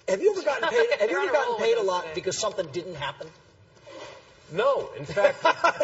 Have you ever gotten paid? Have you ever gotten paid a lot because something didn't happen? No, in fact,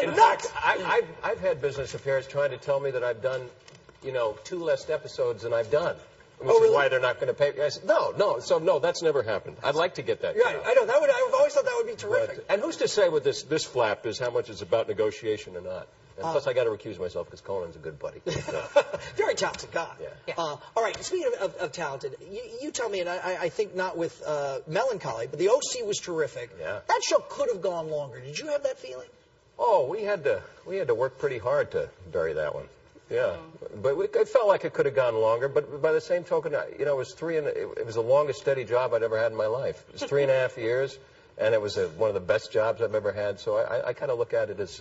I've had business affairs trying to tell me that I've done, 2 less episodes than I've done, which is why they're not going to pay. I said, no, that's never happened. I'd like to get that. Yeah, I know. I've always thought that would be terrific. And who's to say with this flap is how much is about negotiation or not? And plus, I got to recuse myself because Conan's a good buddy. Very talented guy. Yeah. All right. Speaking of talented, you tell me, and I think not with melancholy, but the OC was terrific. Yeah. That show could have gone longer. Did you have that feeling? Oh, we had to work pretty hard to bury that one. Yeah, but it felt like it could have gone longer. But by the same token, it was it was the longest steady job I'd ever had in my life. It was 3.5 years, and it was one of the best jobs I've ever had. So I kind of look at it as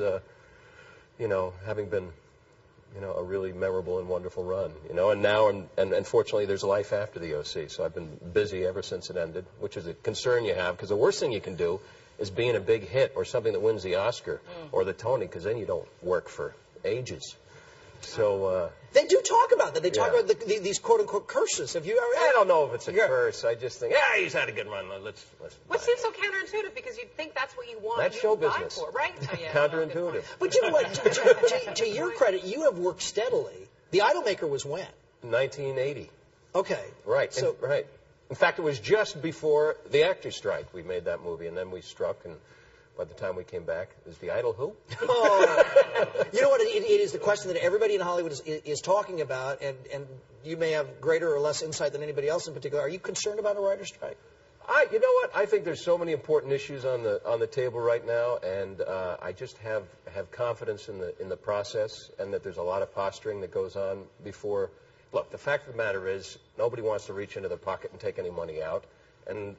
having been, a really memorable and wonderful run, and now, and fortunately, there's life after the OC, so I've been busy ever since it ended, which is a concern you have, because the worst thing you can do is being a big hit or something that wins the Oscar or the Tony, because then you don't work for ages. So they do talk about that. They talk about these quote-unquote curses. Have you ever? I don't know if it's a curse. I just think, he's had a good run. Let's. What seems so counterintuitive, because you'd think that's what you want. That's show business, for, right? Oh, yeah, counterintuitive. But you know what? To your credit, you have worked steadily. The Idolmaker was when? 1980. Okay. Right. So right. In fact, it was just before the actors' strike we made that movie, and then we struck, and by the time we came back, is the Idol who? Oh. You know what? It is the question that everybody in Hollywood is talking about, and you may have greater or less insight than anybody else in particular. Are you concerned about a writer's strike? You know what? I think there's so many important issues on the table right now, and I just have confidence in the process, and that there's a lot of posturing that goes on before. Look, the fact of the matter is, nobody wants to reach into their pocket and take any money out, and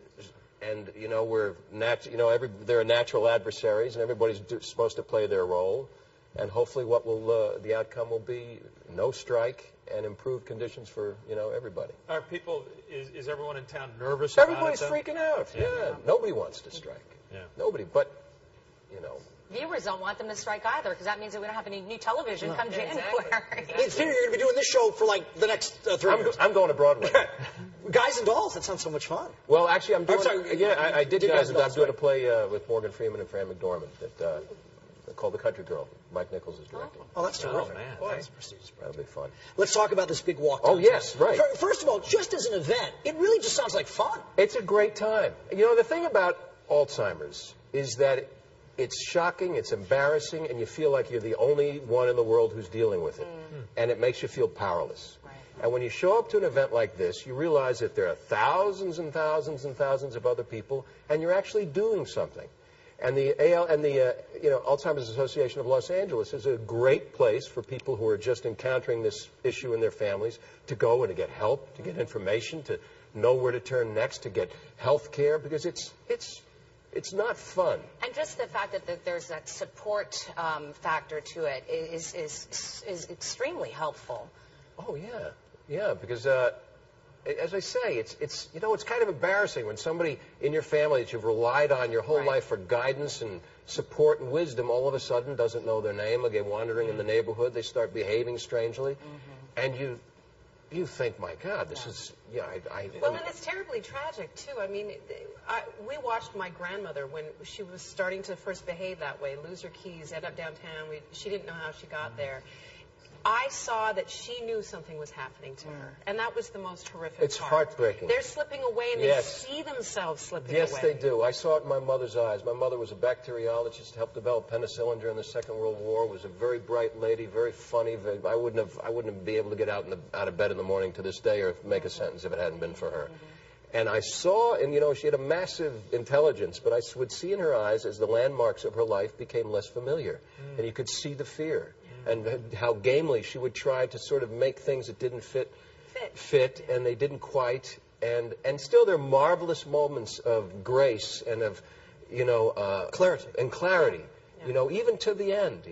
there are natural adversaries, and everybody's supposed to play their role, and hopefully the outcome will be no strike and improved conditions for everybody. Are people? Is everyone in town nervous about it? Everybody's freaking out. Yeah. Nobody wants to strike. Yeah. Nobody, but viewers don't want them to strike either, because that means that we don't have any new television come January. In theory, you're going to be doing this show for like the next 3 years. I'm going to Broadway. Guys and Dolls. That sounds so much fun. Well, actually, I'm doing. I did Guys and Dolls. I'm doing a play with Morgan Freeman and Fran McDormand called The Country Girl. Mike Nichols is directing. Oh, that's terrific. Oh, man. Boy, that's prestigious. That'll be fun. Let's talk about this big walk. Oh, yes, right. First of all, just as an event, it really just sounds like fun. It's a great time. The thing about Alzheimer's is that it's shocking, it's embarrassing, and you feel like you're the only one in the world who's dealing with it. And it makes you feel powerless. Right. And when you show up to an event like this, you realize that there are thousands and thousands and thousands of other people, and you're actually doing something. And the Alzheimer's Association of Los Angeles is a great place for people who are just encountering this issue in their families to go and to get help, to get information, to know where to turn next, to get health care, because it's not fun. And just the fact that there's that support factor to it is extremely helpful. Oh, yeah, because as I say, it's kind of embarrassing when somebody in your family that you've relied on your whole life for guidance and support and wisdom all of a sudden doesn't know their name, or they're wandering in the neighborhood, they start behaving strangely, and you think, my God, this is, Well, and it's terribly tragic, too. I mean, we watched my grandmother when she was starting to first behave that way, lose her keys, end up downtown. She didn't know how she got there. I saw that she knew something was happening to her, and that was the most horrific part. It's heartbreaking. They're slipping away, and they see themselves slipping away. Yes, they do. I saw it in my mother's eyes. My mother was a bacteriologist, helped develop penicillin during the Second World War, was a very bright lady, very funny. I wouldn't be able to get out of bed in the morning to this day or make a sentence if it hadn't been for her. And I saw, and she had a massive intelligence, but I would see in her eyes as the landmarks of her life became less familiar, and you could see the fear. And how gamely she would try to sort of make things that didn't fit, and they didn't quite. And still there are marvelous moments of grace and of, clarity. Yeah. Even to the end.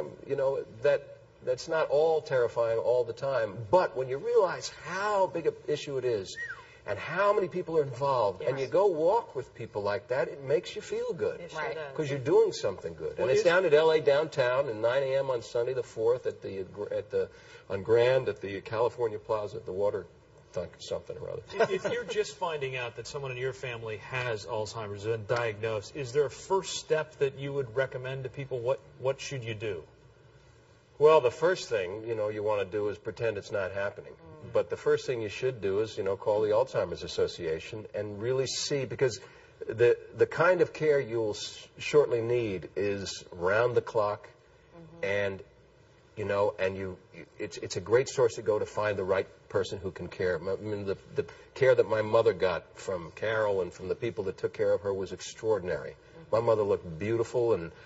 That's not all terrifying all the time. But when you realize how big an issue it is, and how many people are involved, and you go walk with people like that, it makes you feel good. Right. Because you're doing something good. And it's down at L.A. downtown at 9 a.m. on Sunday the 4th on Grand at the California Plaza at the something or other. If you're just finding out that someone in your family has Alzheimer's and diagnosed, is there a first step that you would recommend to people? What should you do? Well, the first thing, you want to do is pretend it's not happening. But the first thing you should do is, call the Alzheimer's Association and really see, because the kind of care you'll shortly need is round the clock, and it's a great source to go to find the right person who can care. I mean, the care that my mother got from Carol and from the people that took care of her was extraordinary. My mother looked beautiful and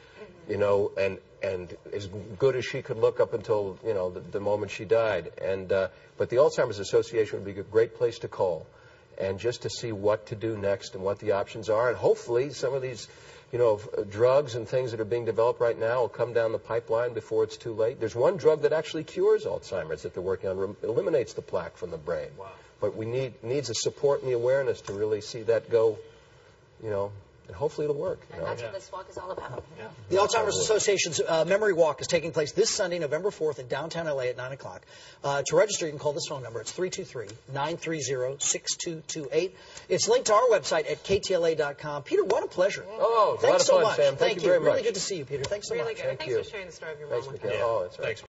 as good as she could look up until the moment she died. But the Alzheimer's Association would be a great place to call, and just to see what to do next and what the options are, and hopefully some of these drugs and things that are being developed right now will come down the pipeline before it's too late. There's one drug that actually cures Alzheimer's that they're working on, eliminates the plaque from the brain. Wow. But we needs the support and the awareness to really see that go, and hopefully it'll work. And that's what this walk is all about. Yeah. The Alzheimer's Association's Memory Walk is taking place this Sunday, November 4th in downtown LA at 9 o'clock. To register, you can call this phone number. It's 323-930-6228. It's linked to our website at KTLA.com. Peter, what a pleasure. Oh, Thanks a lot of fun, so much. Sam. Thank you very much. Really good to see you, Peter. Thanks so Really much. good. Thanks for sharing the story of your mom. Thanks, Mikhail. Oh, that's right. Thanks.